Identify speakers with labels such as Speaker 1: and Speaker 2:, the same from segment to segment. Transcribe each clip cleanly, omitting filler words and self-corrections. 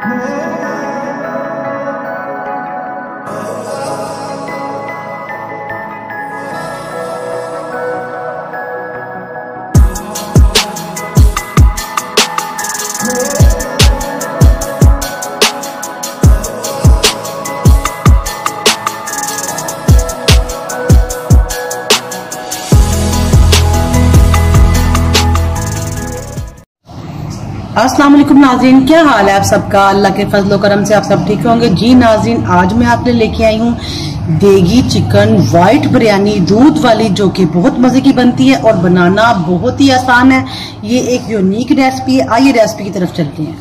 Speaker 1: अस्सलाम वालेकुम नाज़रीन, क्या हाल है आप सबका। अल्लाह के फजलो करम से आप सब ठीक होंगे। जी नाज़रीन, आज मैं आपके लिए लेके आई हूँ देगी चिकन वाइट बिरयानी दूध वाली, जो कि बहुत मजे की बनती है और बनाना बहुत ही आसान है। ये एक यूनिक रेसिपी है। आइए रेसिपी की तरफ चलते हैं।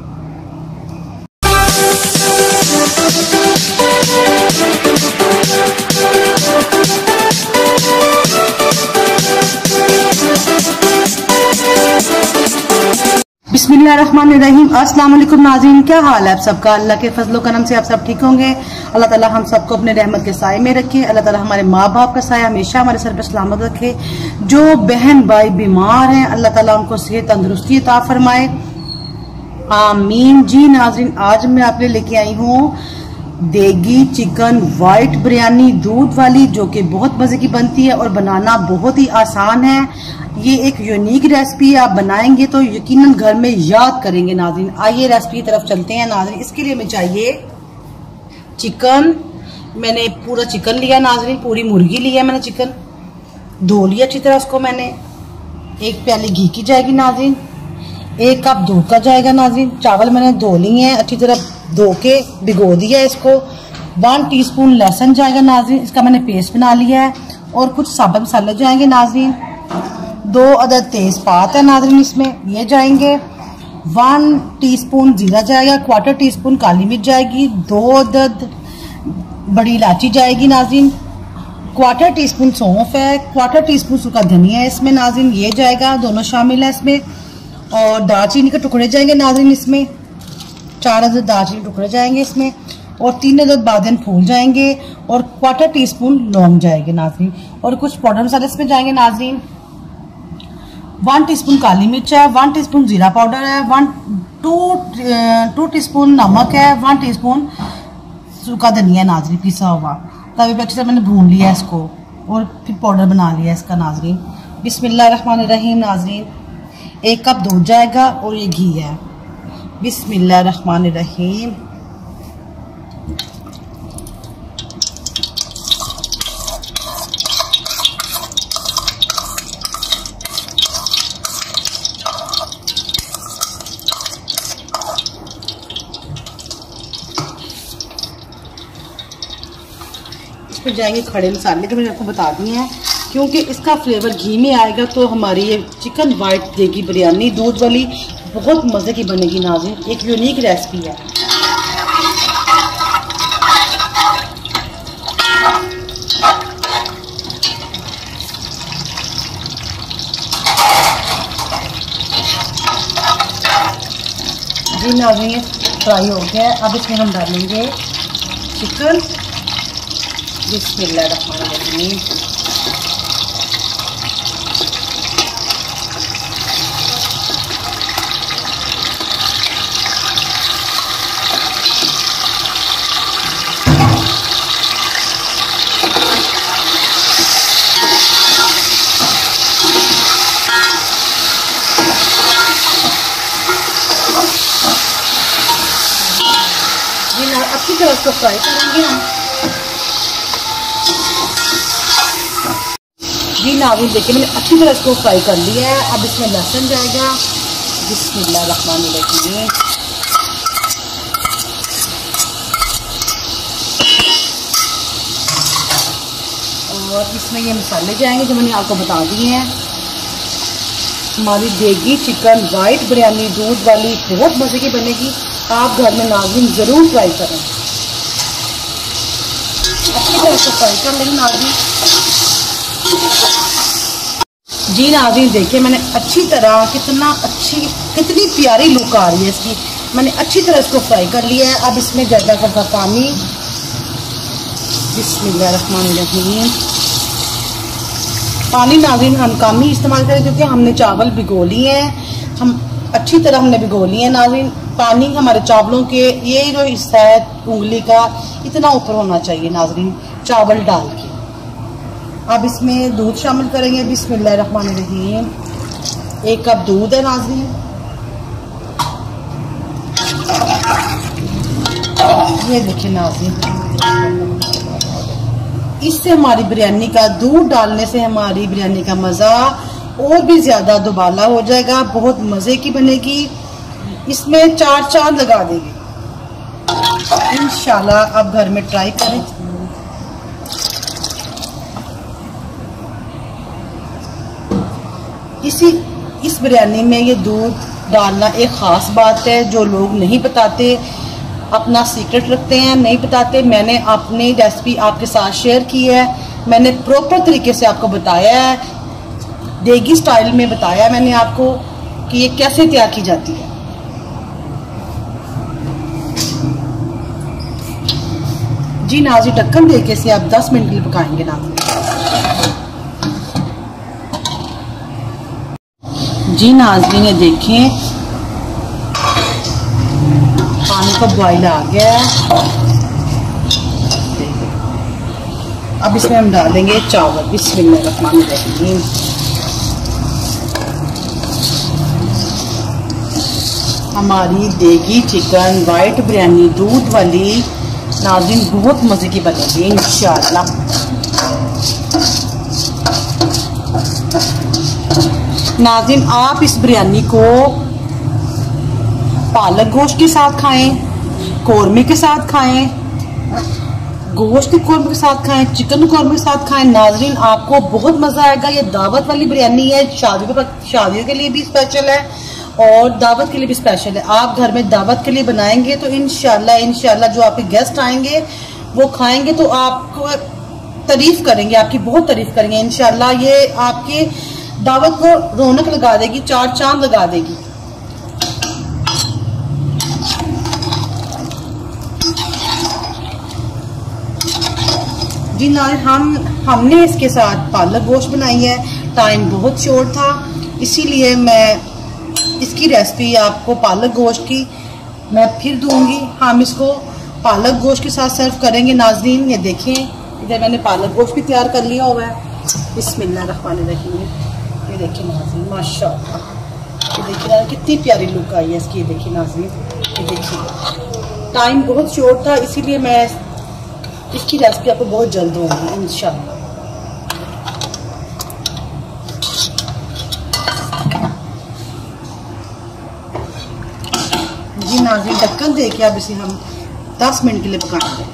Speaker 1: बिस्मिल्लाहिर्रहमानिर्रहीम। अस्सलाम वालेकुम नाज़रीन, क्या हाल है आप सबका। अल्लाह के फजलो करम से आप सब ठीक होंगे। अल्लाह ताला हम सबको अपने रहमत के साए में रखे। अल्लाह ताला हमारे माँ बाप का साया हमेशा हमारे सर पर सलामत रखे। जो बहन भाई बीमार हैं, अल्लाह ताला उनको सेहत तंदुरुस्ती अता फरमाए, आमीन। जी नाज़रीन, आज मैं आपके लेके आई हूँ देगी चिकन वाइट बिरयानी दूध वाली, जो कि बहुत मजे की बनती है और बनाना बहुत ही आसान है। ये एक यूनिक रेसिपी है, आप बनाएंगे तो यकीनन घर में याद करेंगे नाज़रीन। आइए रेसिपी की तरफ चलते हैं नाज़रीन। इसके लिए हमें चाहिए चिकन। मैंने पूरा चिकन लिया नाज़रीन, पूरी मुर्गी लिया मैंने। चिकन धो लिया अच्छी तरह उसको मैंने। एक प्याली घी की जाएगी नाज़रीन, 1 कप दूध का जाएगा नाज़रीन। चावल मैंने धो लिए हैं, अच्छी तरह धो के भिगो दिया है इसको। 1 टीस्पून लहसुन जाएगा नाज़रीन, इसका मैंने पेस्ट बना लिया है। और कुछ साबुत मसाले जाएंगे नाज़रीन। 2 अदद तेजपात है नाज़रीन, इसमें ये जाएंगे। 1 टीस्पून जीरा जाएगा, 1/4 टीस्पून काली मिर्च जाएगी, 2 अदद बड़ी इलायची जाएगी नाज़रीन, 1/4 टीस्पून सौंफ है, 1/4 टीस्पून सूखा धनिया है इसमें नाज़रीन, ये जाएगा, दोनों शामिल है इसमें। और दालचीनी के टुकड़े जाएंगे नाज़रीन इसमें, 4 अदद दालचीनी टुकड़े जाएंगे इसमें। और 3 अदद बादियान फूल जाएंगे और 1/4 टीस्पून लौंग जाएंगे नाज़रीन। और कुछ पाउडर मसाले इसमें जाएंगे नाज़रीन। 1 टीस्पून काली मिर्च है, 1 टीस्पून जीरा पाउडर है, 2 टीस्पून नमक है, 1 टीस्पून सूखा धनिया नाज़रीन पिसा हुआ। तभी पे अच्छी तरह मैंने भून लिया इसको और फिर पाउडर बना लिया इसका नाज़रीन। बिस्मिल्लाहिर्रहमानिर्रहीम नाज़रीन, 1 कप दूध जाएगा और ये घी है। बिस्मिल्लाहिर्रहमानिर्रहीम। इसमें जाएंगे खड़े मसाले जो मैंने आपको बता दिए हैं, क्योंकि इसका फ्लेवर घी में आएगा तो हमारी ये चिकन वाइट देगी बिरयानी दूध वाली बहुत मज़े की बनेगी नाज़रीन। एक यूनिक रेसिपी है। जी नाज़रीन, ये फ्राई हो गया है। अब इसमें हम डालेंगे चिकन। बिस्मिल्लाहिर्रहमानिर्रहीम। अच्छी तरह इसको फ्राई करेंगे हम। जी नाज़रीन, देखिए मैंने अच्छी तरह इसको फ्राई कर लिया है। अब इसमें लहसुन जाएगा। बिस्मिल्लाहिर्रहमानिर्रहीम। और इसमें ये मसाले जाएंगे जो मैंने आपको बता दिए हैं। हमारी देगी चिकन वाइट बिरयानी दूध वाली बहुत मज़े की बनेगी। आप घर में नाज़रीन ज़रूर ट्राई करें। अच्छी तरह से फ्राई कर लेंगे नाज़रीन। जी नाज़रीन, देखिए मैंने अच्छी तरह कितनी प्यारी लुक आ रही है इसकी। मैंने अच्छी तरह इसको फ्राई कर लिया है। अब इसमें ज़्यादा का पानी। बिस्मिल्लाहिर्रहमानिर्रहीम। पानी नाज़रीन हम कम ही इस्तेमाल करें, क्योंकि हमने चावल भिगो लिए हैं। हम अच्छी तरह हमने भिगो लिए हैं नाज़रीन। पानी हमारे चावलों के ये जो हिस्सा है उंगली का इतना ऊपर होना चाहिए नाज़रीन, चावल डाल के। अब इसमें दूध शामिल करेंगे। बिस्मिल्लाहिर्रहमानिर्रहीम। 1 कप दूध है नाज़रीन। ये देखिए नाज़रीन, इससे हमारी बिरयानी का, दूध डालने से हमारी बिरयानी का मज़ा और भी ज़्यादा दुबाला हो जाएगा, बहुत मज़े की बनेगी। इसमें 4 चांद लगा देंगे इंशाल्लाह। आप घर में ट्राई करें। इस बिरयानी में ये दूध डालना एक ख़ास बात है जो लोग नहीं बताते, अपना सीक्रेट रखते हैं, नहीं बताते। मैंने अपनी रेसिपी आपके साथ शेयर की है, मैंने प्रॉपर तरीके से आपको बताया है, देगी स्टाइल में बताया मैंने आपको कि ये कैसे तैयार की जाती है। जी नाज़रीन, ढक्कन देके इसे आप 10 मिनट के लिए पकाएंगे नाज़रीन। जी नाज़रीन, ये देखें पानी का बॉयल आ गया है। अब इसमें हम डालेंगे चावल। बिस्मिल्लाहिर्रहमानिर्रहीम। हमारी देगी चिकन वाइट बिरयानी दूध वाली नाज़रीन बहुत मज़े की बनेगी इंशाअल्लाह। नाज़रीन, आप इस बिरयानी को पालक गोश्त के साथ खाएं, कौरमे के साथ खाएं, गोश्त के कौरमे के साथ खाएं, चिकन कौरमे के साथ खाएं। नाज़रीन, आपको बहुत मज़ा आएगा। ये दावत वाली बिरयानी है, शादियों के लिए भी स्पेशल है और दावत के लिए भी स्पेशल है। आप घर में दावत के लिए बनाएंगे तो इंशाल्लाह जो आपके गेस्ट आएंगे वो खाएंगे तो आपको तारीफ करेंगे, आपकी बहुत तारीफ करेंगे इंशाल्लाह। ये आपकी दावत को रौनक लगा देगी, 4 चांद लगा देगी। जी नाज़रीन, हमने इसके साथ पालक गोश्त बनाई है। टाइम बहुत शॉर्ट था, इसीलिए मैं इसकी रेसिपी आपको पालक गोश्त की मैं फिर दूंगी। हम इसको पालक गोश्त के साथ सर्व करेंगे नाज़रीन। ये देखें, इधर मैंने पालक गोश्त भी तैयार कर लिया हुआ है। बिस्मिल्लाहिर्रहमानिर्रहीम। ये देखिए नाज़रीन, माशाअल्लाह, ये देखिए ना कितनी प्यारी लुक आई है इसकी। ये देखिए नाज़रीन, ये देखिए टाइम बहुत शॉर्ट था, इसीलिए मैं इसकी रेसिपी आपको बहुत जल्द दूंगी इंशाअल्लाह। जी नाज़रीन, ढक्कन देके अब इसे हम 10 मिनट के लिए पकाएंगे।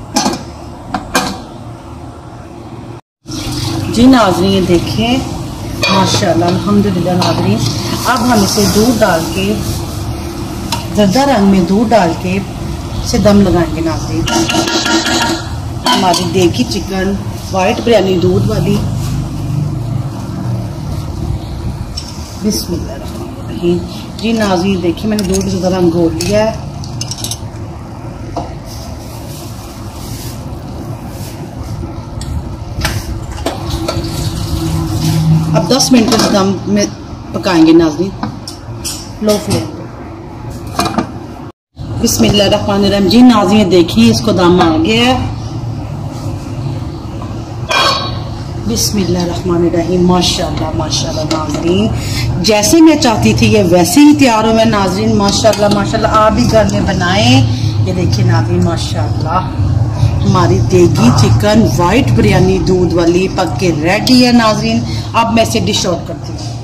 Speaker 1: जी नाज़रीन, ये देखें माशाअल्लाह, अल्हम्दुलिल्लाह नाज़रीन। अब हम इसे दूध डाल के, ज़र्दा रंग में दूध डाल के इसे दम लगाएंगे नाज़रीन। हमारी देगी चिकन वाइट बिरयानी दूध वाली। बिस्मिल्लाहिर्रहमानिर्रहीम। जी नाज़रीन, देखिए मैंने दूध से ज़रा घोल लिया है। अब 10 मिनट के दम में पकाएंगे नाज़रीन, लो फ्लेम पे। बिस्मिल्लाहिर्रहमानिर्रहीम। जी नाज़रीन, देखिए इसको दम आ गया है। बिस्मिल्लाहिर्रहमानिर्रहीम। माशाअल्लाह माशाअल्लाह नाज़रीन, जैसे मैं चाहती थी ये वैसे ही तैयार हो गया नाज़रीन। माशाअल्लाह माशाअल्लाह, आप भी घर में बनाएं। ये देखिए नाज़रीन, माशाअल्लाह हमारी देगी चिकन वाइट बिरयानी दूध वाली पक के रेडी है नाज़रीन। अब मैं इसे डिश आउट करती हूँ।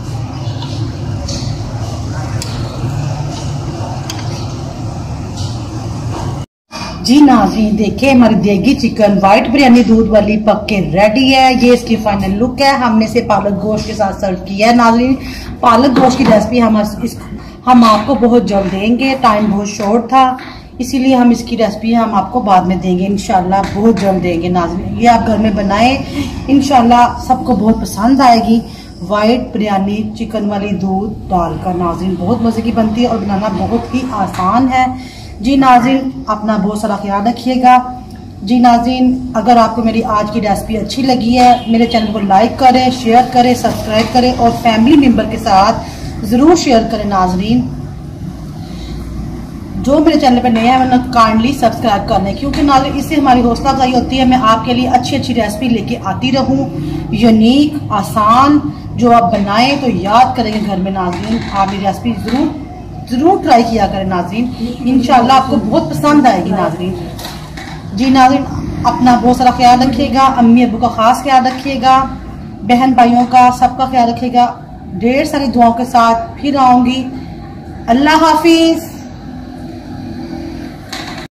Speaker 1: जी नाज़रीन, देखिए हमारी देगी चिकन वाइट बिरयानी दूध वाली पक के रेडी है। ये इसकी फाइनल लुक है। हमने इसे पालक गोश्त के साथ सर्व किया है नाज़रीन। पालक गोश्त की रेसिपी हम आपको बहुत जल्द देंगे, टाइम बहुत शॉर्ट था, इसीलिए हम इसकी रेसिपी हम आपको बाद में देंगे इंशाल्लाह, बहुत जल्द देंगे नाज़रीन। ये आप घर में बनाएं, इंशाल्लाह सबको बहुत पसंद आएगी। वाइट बिरयानी चिकन वाली दूध डालकर नाज़रीन बहुत मज़े की बनती है और बनाना बहुत ही आसान है। जी नाज़रीन, अपना बहुत सारा ख्याल रखिएगा। जी नाज़रीन, अगर आपको मेरी आज की रेसिपी अच्छी लगी है, मेरे चैनल को लाइक करें, शेयर करें, सब्सक्राइब करें और फैमिली मेम्बर के साथ ज़रूर शेयर करें नाज़रीन। जो मेरे चैनल पे नए हैं वरना काइंडली सब्सक्राइब कर लें, क्योंकि नाज़रीन इससे हमारी हौसला अफजाई होती है। मैं आपके लिए अच्छी अच्छी रेसिपी लेके आती रहूं, यूनिक आसान, जो आप बनाएं तो याद करेंगे घर में। नाज़रीन आप ये रेसिपी जरूर ट्राई किया करें नाज़रीन, इंशाल्लाह आपको बहुत पसंद आएगी नाज़रीन। जी नाज़रीन, अपना बहुत सारा ख्याल रखिएगा, अम्मी अब्बू का खास ख्याल रखिएगा, बहन भाइयों का सबका ख्याल रखिएगा। ढेर सारी दुआओं के साथ फिर आऊंगी। अल्लाह हाफिज।